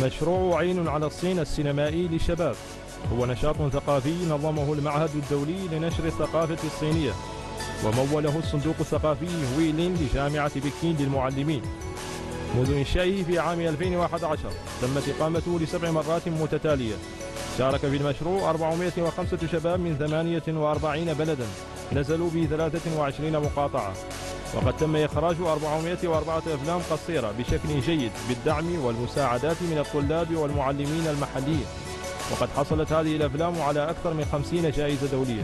مشروع عين على الصين السينمائي للشباب هو نشاط ثقافي نظمه المعهد الدولي لنشر الثقافة الصينية وموله الصندوق الثقافي ويلين لجامعة بكين للمعلمين. منذ إنشائه في عام 2011 تمت إقامته ل7 مرات متتالية. شارك في المشروع 405 شباب من 48 بلدا نزلوا ب 23 مقاطعة، وقد تم إخراج 404 أفلام قصيرة بشكل جيد بالدعم والمساعدات من الطلاب والمعلمين المحليين، وقد حصلت هذه الأفلام على أكثر من 50 جائزة دولية.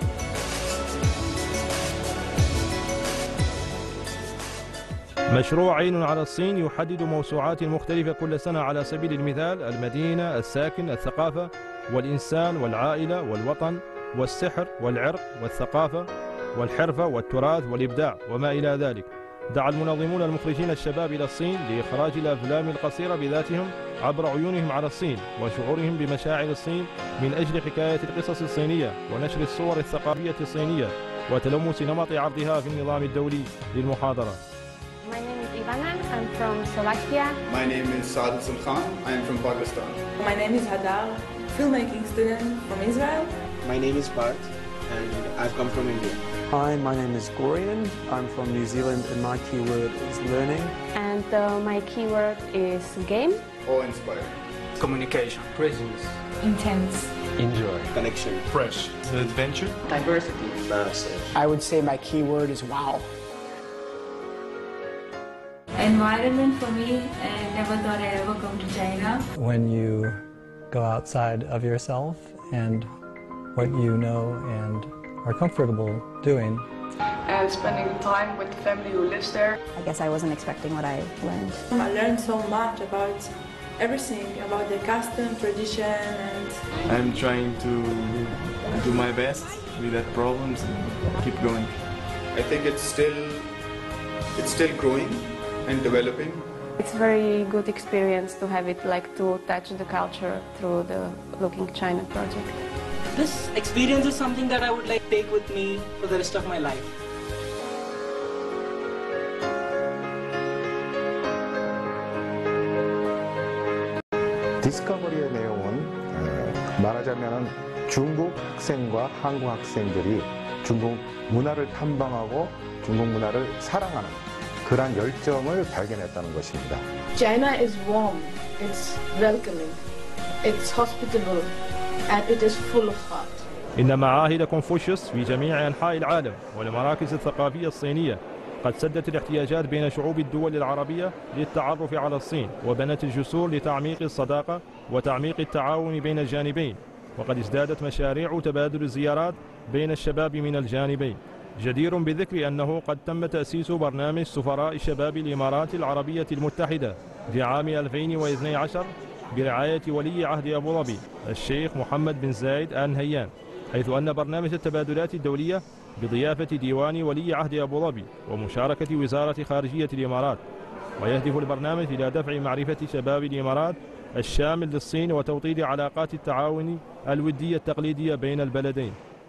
مشروع عين على الصين يحدد موسوعات مختلفة كل سنة، على سبيل المثال المدينة، الساكن، الثقافة، والإنسان، والعائلة، والوطن، والسحر، والعرق، والثقافة، والحرفة، والتراث، والإبداع، وما إلى ذلك. دعا المنظمون المخرجين الشباب إلى الصين لإخراج الأفلام القصيرة بذاتهم عبر عيونهم على الصين وشعورهم بمشاعر الصين من أجل حكاية القصص الصينية ونشر الصور الثقافية الصينية وتلمس نمط عرضها في النظام الدولي للمحاضرة. My name is Ivana. I'm from Slovakia. My name is Saad Hassan Khan. I am from Pakistan. My name is Hadar, filmmaking student from Israel. My name is Bart and I've come from India. Hi, my name is Gorian. I'm from New Zealand and my keyword is learning. And my keyword is game. Awe-inspired. Communication. Presence. Intense. Enjoy. Connection. Fresh. Adventure. Diversity. Massive. I would say my keyword is wow. Environment for me, I never thought I'd ever come to China. When you go outside of yourself and what you know and are comfortable doing. And spending time with the family who lives there. I guess I wasn't expecting what I learned. I learned so much about everything, about the custom, tradition, and I'm trying to do my best without problems and keep going. I think it's still growing and developing. It's a very good experience to have it, like to touch the culture through the Looking China project. This experience is something that I would like to take with me for the rest of my life. 디스커버리의 내용은 말하자면 중국 학생과 한국 학생들이 중국 문화를 탐방하고 중국 문화를 사랑하는 그런 열정을 발견했다는 것입니다. China is warm, it's welcoming, it's hospitable, and it is full of heart. إن معاهد كونفوشيوس في جميع أنحاء العالم والمراكز الثقافية الصينية قد سدت الاحتياجات بين شعوب الدول العربية للتعرف على الصين، وبنت الجسور لتعميق الصداقة وتعميق التعاون بين الجانبين، وقد ازدادت مشاريع تبادل الزيارات بين الشباب من الجانبين. جدير بالذكر أنه قد تم تأسيس برنامج سفراء الشباب الإمارات العربية المتحدة في عام 2012 برعاية ولي عهد أبو ظبي الشيخ محمد بن زايد آل نهيان، حيث أن برنامج التبادلات الدولية بضيافة ديوان ولي عهد أبو ظبي ومشاركة وزارة خارجية الإمارات، ويهدف البرنامج إلى دفع معرفة شباب الإمارات الشامل للصين وتوطيد علاقات التعاون الودية التقليدية بين البلدين.